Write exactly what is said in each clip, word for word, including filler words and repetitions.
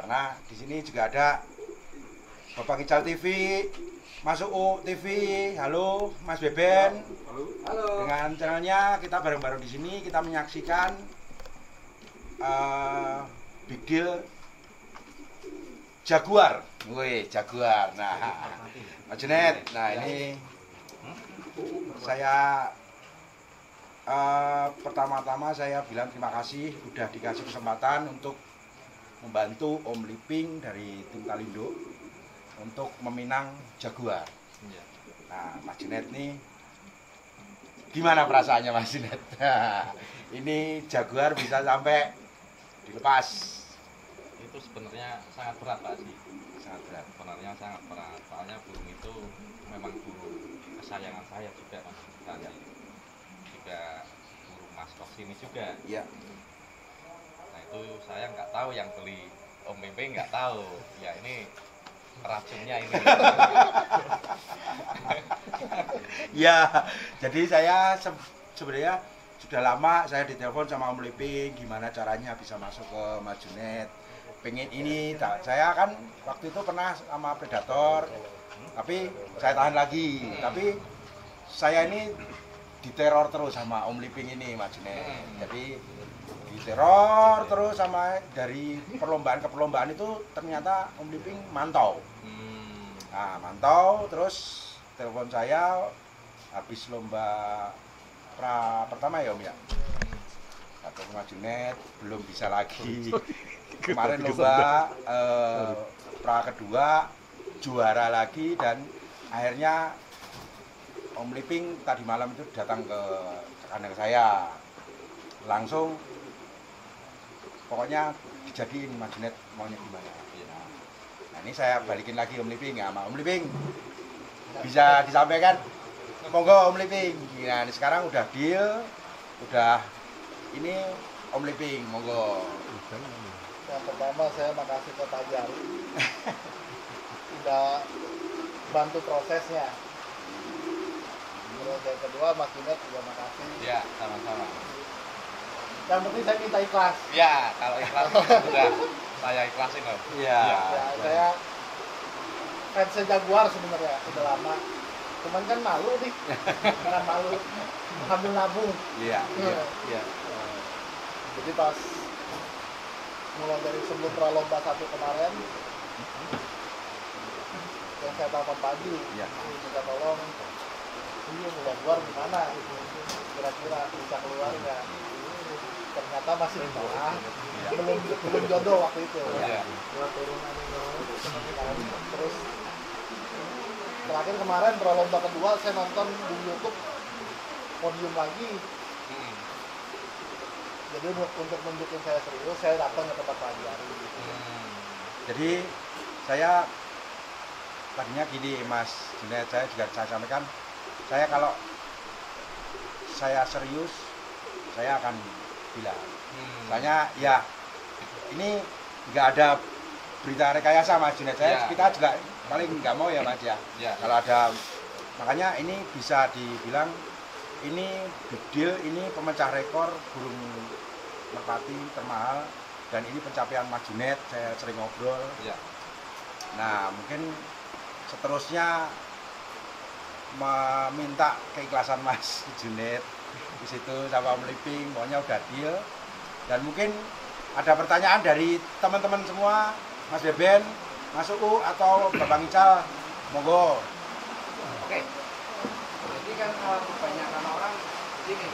Karena di sini juga ada Bapak Ical T V, Mas U T V, halo Mas Beben. Halo. Halo. Dengan channelnya kita bareng-bareng di sini kita menyaksikan uh, Big Deal Jaguar. Wih, Jaguar. Nah, Mas Junet, nah ini saya uh, pertama-tama saya bilang terima kasih udah dikasih kesempatan untuk membantu Om Liping dari tim Kalindo untuk meminang Jaguar. Nah, Mas Junet nih gimana perasaannya Mas Junet? Ini Jaguar bisa sampai dilepas. Itu sebenarnya sangat berat Pak sih. Sangat berat. Sebenarnya sangat berat. Soalnya burung itu memang burung kesayangan saya juga Mas. Dan juga burung maskot sini juga. Iya. Nah itu saya nggak tahu, yang beli Om Liping nggak tahu. Ya ini racunnya ini. Ya, jadi saya se sebenarnya sudah lama saya ditelepon sama Om Liping gimana caranya bisa masuk ke Mas Junet. Pengen ini, saya kan waktu itu pernah sama Predator, tapi saya tahan lagi. Tapi saya ini diteror terus sama Om Liping ini Mas Junet. Jadi diteror terus sama dari perlombaan ke perlombaan itu ternyata Om Liping mantau. Nah, mantau terus telepon saya habis lomba pra pertama ya Om ya. Kata Mas Junet belum bisa lagi. Kemarin lomba eh, pra kedua juara lagi dan akhirnya Om Liping tadi malam itu datang ke kandang saya. Langsung pokoknya dijadiin Mas Junet maunya gimana. Nah, ini saya balikin lagi Om Liping ya, Om Liping bisa disampaikan monggo Om Liping. Nah, ini sekarang udah deal, udah ini Om Liping monggo. Yang pertama saya makasih ke Pak Jari udah bantu prosesnya. Terus yang kedua Mas Junet juga makasih. Ya, sama-sama. Yang penting saya minta ikhlas. Ya, kalau ikhlas sudah saya ikhlasin loh. Iya. Ya, saya fans Jaguar sebenarnya udah lama. Cuman kan malu nih, karena malu ambil nabung. Iya. Iya. Iya. Jadi pas mulai dari sebelum pralomba satu kemarin, yang saya telepon pagi, Iya. minta tolong, ini Jaguar gimana? Kira-kira bisa keluar nggak? Ternyata masih di bawah, belum belum jodoh waktu itu. Iya. Terus terakhir kemarin pralomba kedua saya nonton di YouTube podium lagi. Hmm. Jadi untuk untuk nunjukin saya serius, saya datang ke tempat Pak Jari. Hmm. Jadi saya tadinya gini Mas Junet, saya juga saya sampaikan, saya kalau saya serius saya akan bilang. Hmm. Soalnya ya ini nggak ada berita rekayasa Mas Junet, saya Ya. kita juga paling nggak mau ya Mas ya. Ya. Kalau ada, makanya ini bisa dibilang ini big deal, ini pemecah rekor burung merpati termahal dan ini pencapaian Mas Junet, saya sering ngobrol. Ya. Nah mungkin seterusnya meminta keikhlasan Mas Junet di situ sama Om Liping, pokoknya udah deal. Dan mungkin ada pertanyaan dari teman-teman semua, Mas Beben, Mas U atau Bapak Ical, monggo. Oke, jadi kan uh, kebanyakan orang ini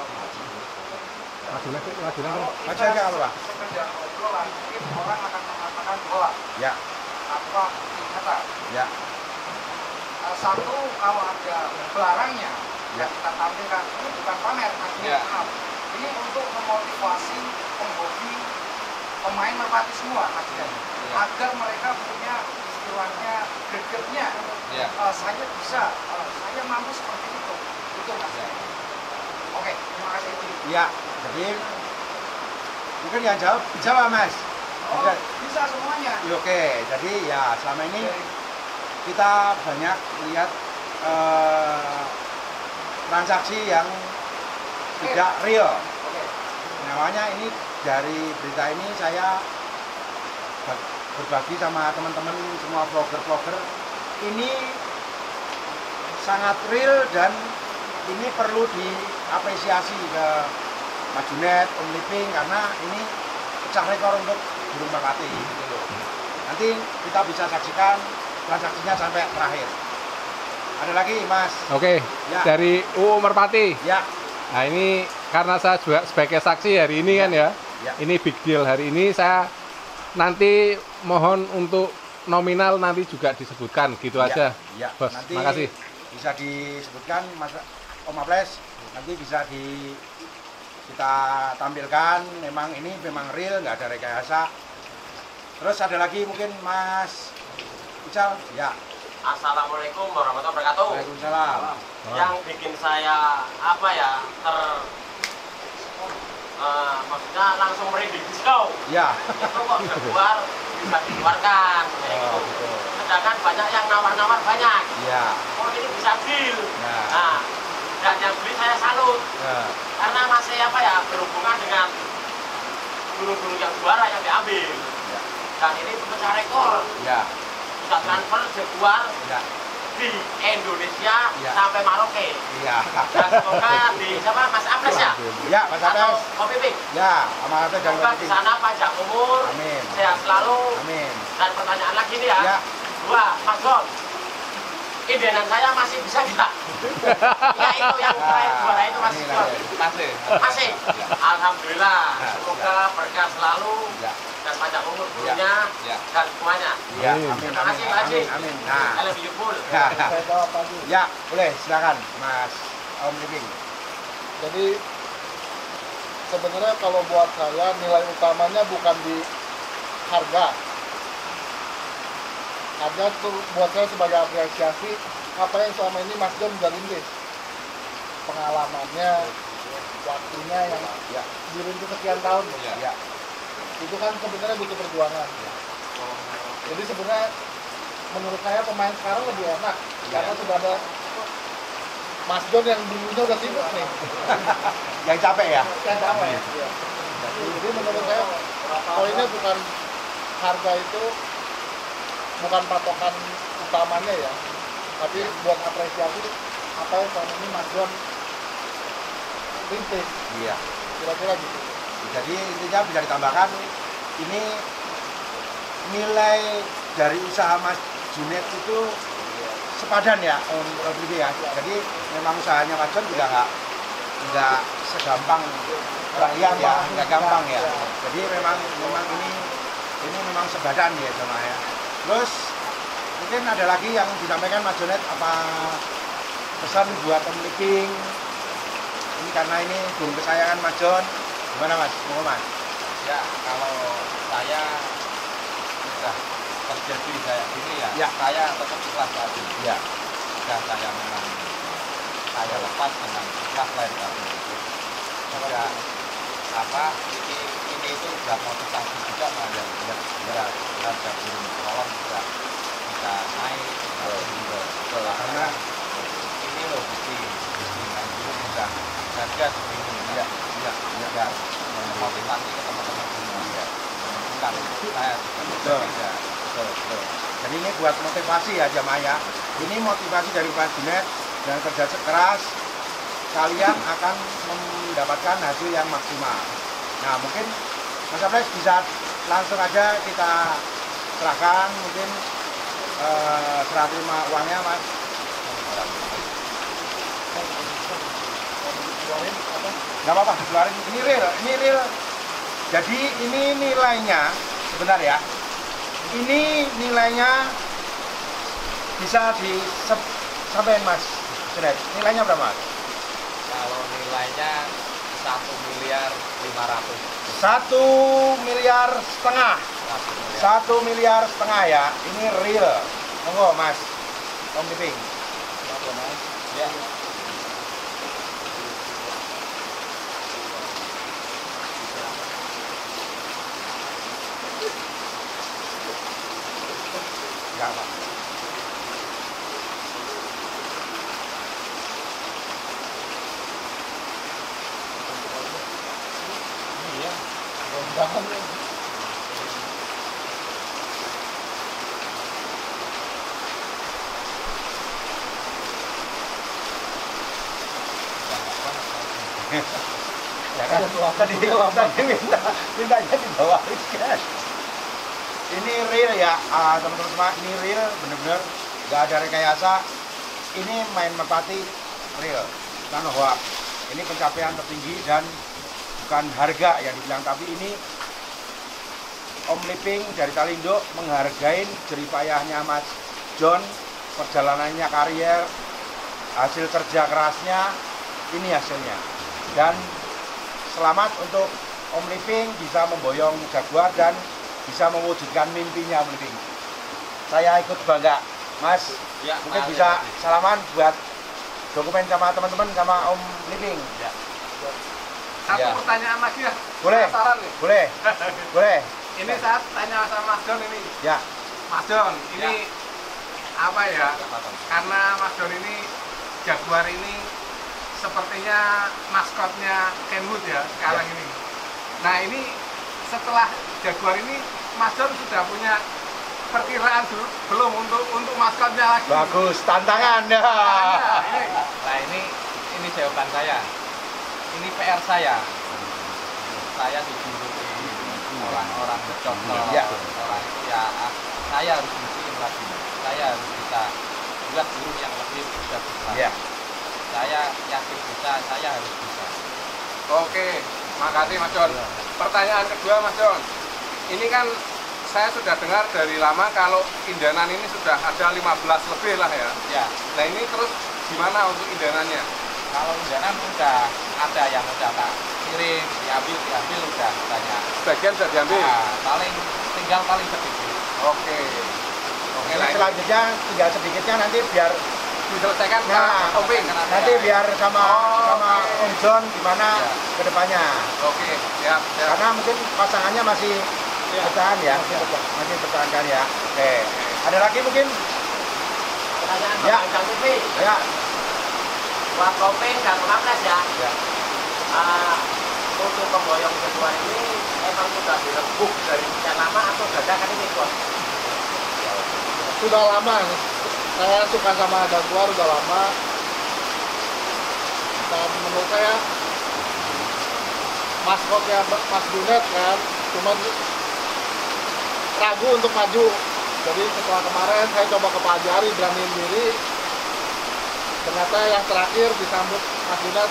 Maju lagi, maju lagi. kalau Maju kita aja kalau Pak. sekedar obrolan, mungkin orang akan mengatakan bola Ya, tanpa ingatan. ya, Uh, satu, kalau ada barangnya ya, kita tampilkan, ini bukan pamer, Ya. artinya maaf. Ini untuk memotivasi penghobi pemain merpati semua, Mas Jan, Ya. agar mereka punya istilahnya gregetnya. Ya. Uh, saya bisa, uh, saya mampu seperti itu, itu Mas. Ya. Oke, terima kasih. ya. Jadi mungkin yang jawab dijawab Mas. Oh, Oke. bisa semuanya. Ya, Oke, jadi ya selama ini kita banyak lihat eh, transaksi yang tidak real. Oke. Namanya ini dari berita ini saya berbagi sama teman-teman semua vlogger-vlogger. Ini sangat real dan ini perlu diapresiasi ke Mas Junet, Om Liping, karena ini pecah rekor untuk burung merpati gitu loh. Nanti kita bisa saksikan transaksinya sampai terakhir. Ada lagi Mas? Oke, Ya. dari U U Merpati. Ya, Nah ini karena saya juga sebagai saksi hari ini kan ya, ya. ini big deal hari ini. Saya nanti mohon untuk nominal nanti juga disebutkan gitu Ya, aja, ya. Bos. Nanti Makasih. bisa disebutkan Mas Om Aples, nanti bisa di kita tampilkan. Memang ini memang real, nggak ada rekayasa. Terus ada lagi mungkin Mas Ical, ya. Assalamualaikum warahmatullahi wabarakatuh. Waalaikumsalam. Yang bikin saya apa ya ter eh, maksudnya langsung merinding disco. Ya. Itu kok keluar bisa dikeluarkan kayak gitu. Oh, betul. Sedangkan banyak yang nawar-nawar banyak. Ya. Oh ini bisa deal. Ya. Nah, dan yang beli saya salut Ya. karena masih apa ya berhubungan dengan burung-burung yang juara yang diambil. Ya. Dan ini pemecah rekor. Ya. Bisa transfer keluar Ya. di Indonesia Ya. sampai Maroke. Iya. Dan semoga di siapa Mas Aples ya? Ya, Mas Atau Aples. Kopi Pink. Ya, sama Aples dan Semoga Kopi di Pink. sana panjang umur, Amin. sehat selalu. Amin. Dan pertanyaan lagi nih ya. Ya. Dua, Mas Gon. Idealan saya masih bisa nggak? Ya itu yang terakhir juara itu Mas Amin, Gon. amin. Masih. Masih. Alhamdulillah. Semoga berkah selalu Ya. dan panjang umur gurunya Ya. dan semuanya. Ya, Amin. amin. Terima kasih Pak Haji. Amin. Amin. Nah. I love you full. Ya. Saya jawab lagi. Ya, boleh silakan Mas Om Liping. Jadi sebenarnya kalau buat saya nilai utamanya bukan di harga. Harga tuh buat saya sebagai apresiasi apa yang selama ini Mas John udah rintis. Pengalamannya, waktunya yang Ya. dirintis sekian tahun. Ya. Ya. Itu kan sebenarnya butuh perjuangan. Jadi sebenarnya menurut saya pemain sekarang lebih enak karena sudah ada Mas John yang dulunya udah sibuk nih. Yang capek ya? Yang capek. Iya. Jadi menurut saya poinnya bukan harga itu bukan patokan utamanya ya, tapi buat apresiasi apa yang selama ini Mas John rintis, Iya. kira-kira gitu. Jadi intinya bisa ditambahkan ini nilai dari usaha Mas Junet itu sepadan ya Om Om Liping ya. Jadi memang usahanya Mas John juga nggak nggak segampang rakyat ya, nggak gampang ya. Jadi memang memang ini ini memang sebadan ya sama ya. Terus mungkin ada lagi yang disampaikan Mas Junet apa pesan buat Om Liping ini karena ini burung kesayangan Mas John. Gimana Mas? Mau Mas? Ya, kalau saya sudah terjadi kayak gini ya, Ya. saya tetap ikhlas tadi. Ya. Dan saya memang saya lepas dengan ikhlas lain tadi. Juga apa ini ini itu sudah motivasi juga mas ya. Ya, ya, harga burung kolom juga bisa naik. Betul. Karena ini loh bukti bukti main burung sudah harga segini. Ya, ya, ya. Motivasi ke teman-teman semua. Ya. Bukan saya Betul. juga. Betul, betul. Jadi ini buat motivasi ya jamaah ya. Ini motivasi dari Mas Junet dan kerja keras kalian akan mendapatkan hasil yang maksimal. Nah mungkin Mas Aples bisa langsung aja kita serahkan mungkin eh, serah terima uangnya Mas. Gak apa-apa, dikeluarin. Ini real, ini real. Jadi ini nilainya sebentar ya. Ini nilainya bisa di sampai Mas Junet. Nilainya berapa? Kalau nilainya satu miliar lima ratus. Satu miliar setengah. Satu miliar. Satu miliar setengah ya. Ini real. Monggo Mas Om Liping. Ya. Enggak Pak. Jangan Ya kan? Tadi tadi minta mintanya dibawain kan. Ini real ya, ah, teman-teman semua. Ini real, bener-bener nggak ada rekayasa. Ini main merpati real. Karena bahwa ini pencapaian tertinggi dan bukan harga yang dibilang, tapi ini Om Liping dari Talindo menghargai jeripayahnya Mas John, perjalanannya karier, hasil kerja kerasnya, ini hasilnya. Dan selamat untuk Om Liping bisa memboyong Jaguar dan bisa mewujudkan mimpinya Om Liping. Saya ikut bangga, Mas. Ya, mungkin Mas, bisa ya. salaman buat dokumen sama teman-teman sama Om Liping. Ya. Satu Ya. pertanyaan lagi ya. Boleh? Penasaran nih. Boleh, boleh. Ini saat tanya sama Mas John ini. Ya, Mas John, ini apa ya? Karena Mas John ini Jaguar ini sepertinya maskotnya Kenwood ya sekarang ini. Nah ini setelah Jaguar ini Mas John sudah punya perkiraan dulu belum untuk untuk maskotnya lagi? bagus, tantangan. Ya. Nah, ini Nah ini ini jawaban saya. Ini P R saya. Saya dijuluki orang-orang bercontoh. Ya. Orang itu ya ah, saya harus buktiin lagi. Saya harus bisa buat burung yang lebih bisa bisa. Ya. Saya yakin bisa. Saya harus bisa. Oke, makasih Mas John. Pertanyaan kedua Mas John, ini kan saya sudah dengar dari lama kalau indanan ini sudah ada lima belas lebih lah ya. Ya. Nah ini terus gimana untuk indanannya? Kalau undangan udah ada yang udah tak kirim, diambil, diambil udah banyak. Sebagian sudah diambil? Nah, paling tinggal paling sedikit. Oke. Oke, Ini nah ini selanjutnya tinggal sedikitnya nanti biar diselesaikan ke nah, Om Ping. nanti biar sama Oh, sama oke. Om John gimana Ya. kedepannya. Oke, siap, siap. Karena mungkin pasangannya masih Ya. bertahan ya, masih bertahan, masih bertahankan ya. Oke. Ada lagi mungkin? Pertanyaan Ya. Bapak Kang T V Ya. buat Kopeng dan Maples ya. Ya. Ah, untuk pemboyong kedua ini emang sudah dirembuk dari sekian lama atau dadakan ini bos? Sudah lama nih. Saya suka sama Jaguar udah lama. Dan menurut saya maskotnya Mas Junet kan, cuman ragu untuk maju. Jadi setelah kemarin saya coba ke Pak Jari, beraniin diri. Ternyata yang terakhir disambut Mas Junet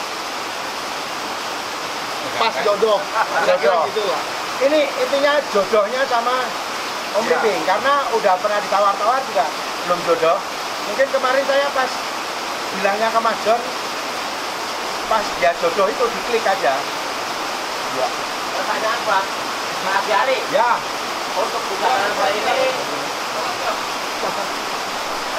pas jodoh, kira-kira Jodoh. gitu lah. Ini intinya jodohnya sama Om Ya. Liping karena udah pernah ditawar-tawar juga belum jodoh. Mungkin kemarin saya pas bilangnya ke Mas John, pas dia jodoh itu diklik aja. Ya. Pertanyaan buat Mas Jari Ya. untuk bukatan kali ini